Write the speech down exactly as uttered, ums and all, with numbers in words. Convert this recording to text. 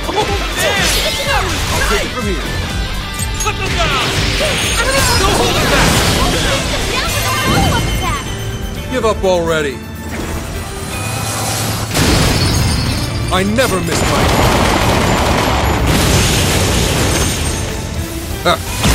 I'll take it from here. Put them down! Don't hold it back! Now with a follow-up attack! Give up already. I never miss my... Ah.